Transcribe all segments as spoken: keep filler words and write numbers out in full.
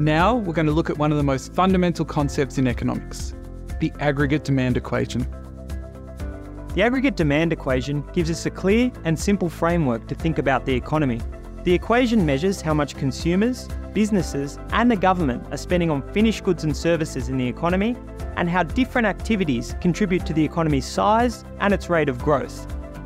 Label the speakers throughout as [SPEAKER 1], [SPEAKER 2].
[SPEAKER 1] Now we're going to look at one of the most fundamental concepts in economics, the aggregate demand equation.
[SPEAKER 2] The aggregate demand equation gives us a clear and simple framework to think about the economy. The equation measures how much consumers, businesses, and the government are spending on finished goods and services in the economy, and how different activities contribute to the economy's size and its rate of growth.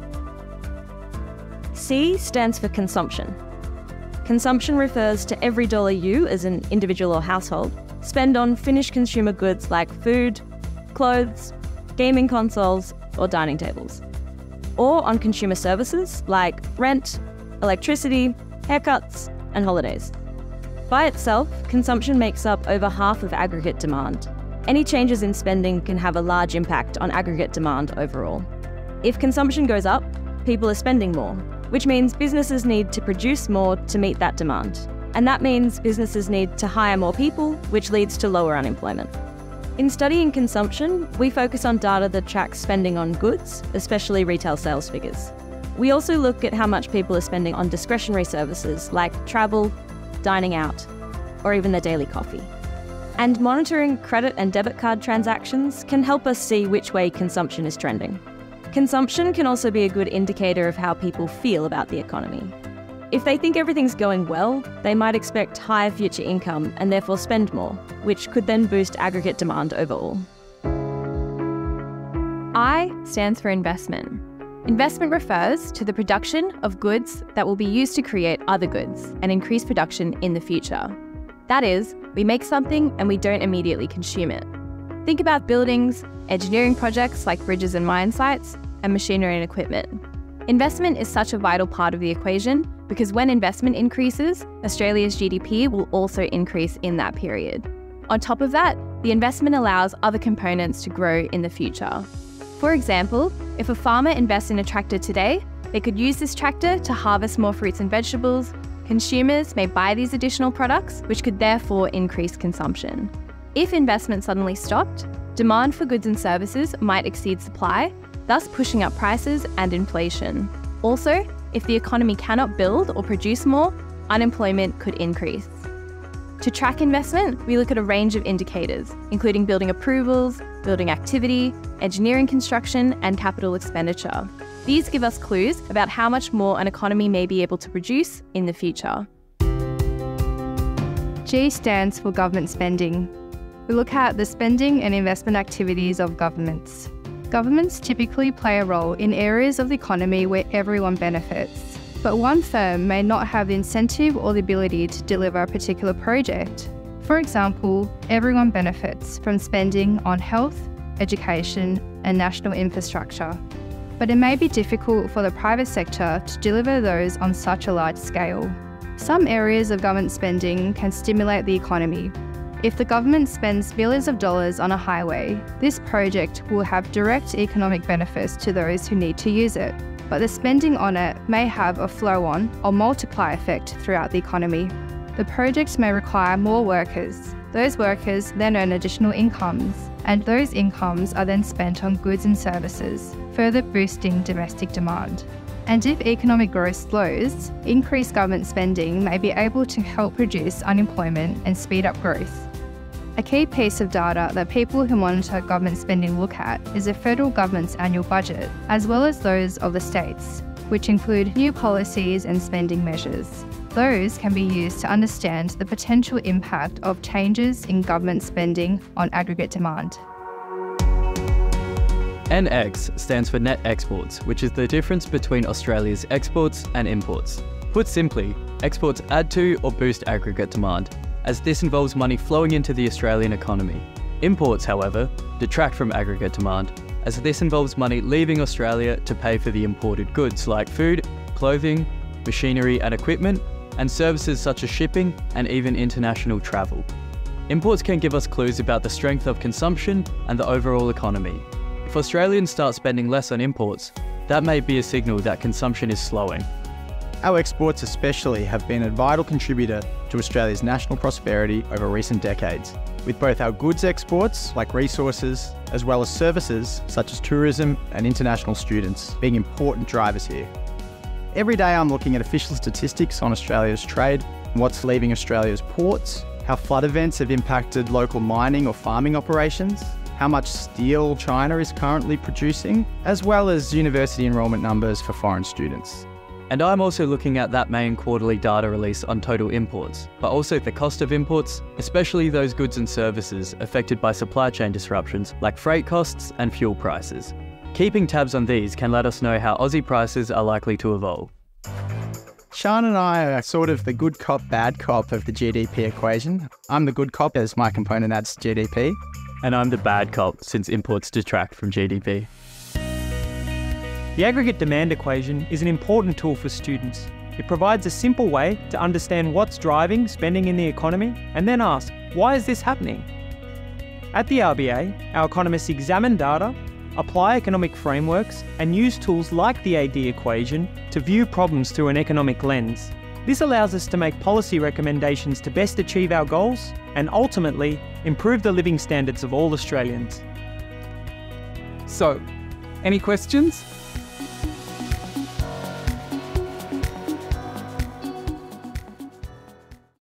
[SPEAKER 3] C stands for consumption. Consumption refers to every dollar you, as an individual or household, spend on finished consumer goods like food, clothes, gaming consoles, or dining tables, or on consumer services like rent, electricity, haircuts, and holidays. By itself, consumption makes up over half of aggregate demand. Any changes in spending can have a large impact on aggregate demand overall. If consumption goes up, people are spending more, which means businesses need to produce more to meet that demand. And that means businesses need to hire more people, which leads to lower unemployment. In studying consumption, we focus on data that tracks spending on goods, especially retail sales figures. We also look at how much people are spending on discretionary services like travel, dining out, or even their daily coffee. And monitoring credit and debit card transactions can help us see which way consumption is trending. Consumption can also be a good indicator of how people feel about the economy. If they think everything's going well, they might expect higher future income and therefore spend more, which could then boost aggregate demand overall.
[SPEAKER 4] I stands for investment. Investment refers to the production of goods that will be used to create other goods and increase production in the future. That is, we make something and we don't immediately consume it. Think about buildings, engineering projects like bridges and mine sites, and machinery and equipment. Investment is such a vital part of the equation because when investment increases, Australia's G D P will also increase in that period. On top of that, the investment allows other components to grow in the future. For example, if a farmer invests in a tractor today, they could use this tractor to harvest more fruits and vegetables. Consumers may buy these additional products, which could therefore increase consumption. If investment suddenly stopped, demand for goods and services might exceed supply, thus pushing up prices and inflation. Also, if the economy cannot build or produce more, unemployment could increase. To track investment, we look at a range of indicators, including building approvals, building activity, engineering construction, and capital expenditure. These give us clues about how much more an economy may be able to produce in the future.
[SPEAKER 5] G stands for government spending. We look at the spending and investment activities of governments. Governments typically play a role in areas of the economy where everyone benefits, but one firm may not have the incentive or the ability to deliver a particular project. For example, everyone benefits from spending on health, education, and national infrastructure. But it may be difficult for the private sector to deliver those on such a large scale. Some areas of government spending can stimulate the economy. If the government spends billions of dollars on a highway, this project will have direct economic benefits to those who need to use it. But the spending on it may have a flow-on or multiply effect throughout the economy. The project may require more workers. Those workers then earn additional incomes, and those incomes are then spent on goods and services, further boosting domestic demand. And if economic growth slows, increased government spending may be able to help reduce unemployment and speed up growth. A key piece of data that people who monitor government spending look at is the federal government's annual budget, as well as those of the states, which include new policies and spending measures. Those can be used to understand the potential impact of changes in government spending on aggregate demand.
[SPEAKER 6] N X stands for net exports, which is the difference between Australia's exports and imports. Put simply, exports add to or boost aggregate demand, as this involves money flowing into the Australian economy. Imports, however, detract from aggregate demand, as this involves money leaving Australia to pay for the imported goods like food, clothing, machinery and equipment, and services such as shipping and even international travel. Imports can give us clues about the strength of consumption and the overall economy. If Australians start spending less on imports, that may be a signal that consumption is slowing.
[SPEAKER 7] Our exports especially have been a vital contributor to Australia's national prosperity over recent decades, with both our goods exports, like resources, as well as services, such as tourism and international students, being important drivers here. Every day I'm looking at official statistics on Australia's trade, what's leaving Australia's ports, how flood events have impacted local mining or farming operations, how much steel China is currently producing, as well as university enrolment numbers for foreign students.
[SPEAKER 6] And I'm also looking at that main quarterly data release on total imports, but also the cost of imports, especially those goods and services affected by supply chain disruptions like freight costs and fuel prices. Keeping tabs on these can let us know how Aussie prices are likely to evolve.
[SPEAKER 7] Sean and I are sort of the good cop, bad cop of the G D P equation. I'm the good cop as my component adds to G D P.
[SPEAKER 6] And I'm the bad cop since imports detract from G D P.
[SPEAKER 2] The aggregate demand equation is an important tool for students. It provides a simple way to understand what's driving spending in the economy and then ask, why is this happening? At the R B A, our economists examine data, apply economic frameworks, and use tools like the A D equation to view problems through an economic lens. This allows us to make policy recommendations to best achieve our goals and ultimately improve the living standards of all Australians.
[SPEAKER 1] So, any questions?